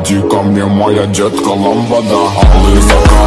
Иди ко мне, моя детка ламбада. Алые закаты